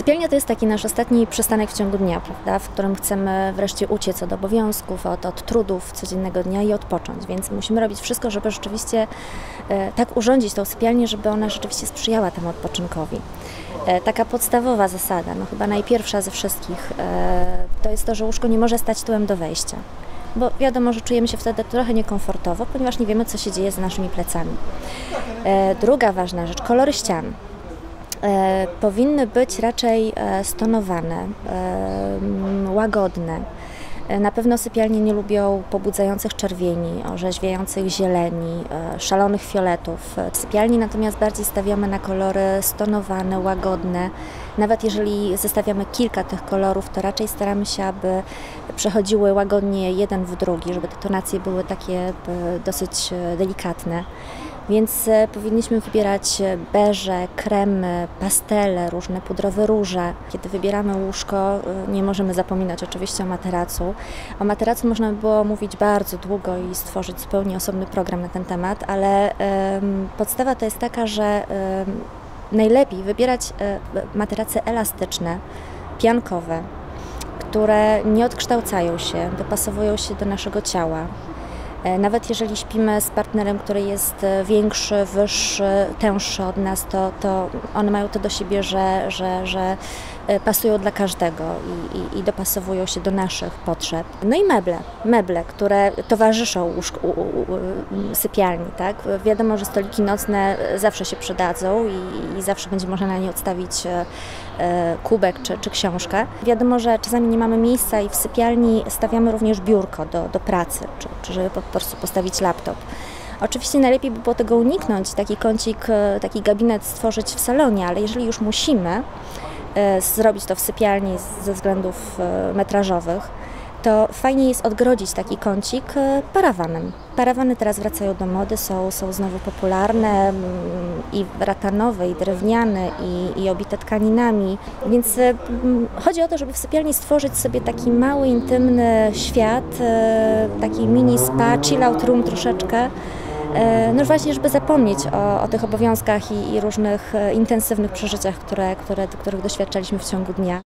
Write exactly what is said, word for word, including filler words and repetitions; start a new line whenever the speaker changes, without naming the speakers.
Sypialnia to jest taki nasz ostatni przystanek w ciągu dnia, prawda, w którym chcemy wreszcie uciec od obowiązków, od, od trudów codziennego dnia i odpocząć, więc musimy robić wszystko, żeby rzeczywiście e, tak urządzić tą sypialnię, żeby ona rzeczywiście sprzyjała temu odpoczynkowi. E, taka podstawowa zasada, no chyba najpierwsza ze wszystkich, e, to jest to, że łóżko nie może stać tyłem do wejścia. Bo wiadomo, że czujemy się wtedy trochę niekomfortowo, ponieważ nie wiemy, co się dzieje z naszymi plecami. E, druga ważna rzecz, kolory ścian. E, powinny być raczej e, stonowane, e, łagodne. E, na pewno sypialnie nie lubią pobudzających czerwieni, orzeźwiających zieleni, e, szalonych fioletów. W sypialni natomiast bardziej stawiamy na kolory stonowane, łagodne. Nawet jeżeli zestawiamy kilka tych kolorów, to raczej staramy się, aby przechodziły łagodnie jeden w drugi, żeby te tonacje były takie e, dosyć delikatne. Więc powinniśmy wybierać beże, kremy, pastele, różne pudrowe róże. Kiedy wybieramy łóżko, nie możemy zapominać oczywiście o materacu. O materacu można by było mówić bardzo długo i stworzyć zupełnie osobny program na ten temat, ale um, podstawa to jest taka, że um, najlepiej wybierać um, materace elastyczne, piankowe, które nie odkształcają się, dopasowują się do naszego ciała. Nawet jeżeli śpimy z partnerem, który jest większy, wyższy, tęższy od nas, to, to one mają to do siebie, że, że, że pasują dla każdego i, i, i dopasowują się do naszych potrzeb. No i meble, meble, które towarzyszą łóżku, u, u, u, sypialni. Tak? Wiadomo, że stoliki nocne zawsze się przydadzą i, i zawsze będzie można na nie odstawić e, kubek czy, czy książkę. Wiadomo, że czasami nie mamy miejsca i w sypialni stawiamy również biurko do, do pracy, czy, czy żeby po prostu postawić laptop. Oczywiście najlepiej by było tego uniknąć, taki kącik, taki gabinet stworzyć w salonie, ale jeżeli już musimy e, zrobić to w sypialni ze względów e, metrażowych, to fajnie jest odgrodzić taki kącik e, parawanem. Parawany teraz wracają do mody, są, są znowu popularne, i ratanowe, i drewniane, i, i obite tkaninami. Więc e, chodzi o to, żeby w sypialni stworzyć sobie taki mały, intymny świat, e, taki mini spa, chill out room troszeczkę. No właśnie, żeby zapomnieć o, o tych obowiązkach i, i różnych intensywnych przeżyciach, które, które, których doświadczaliśmy w ciągu dnia.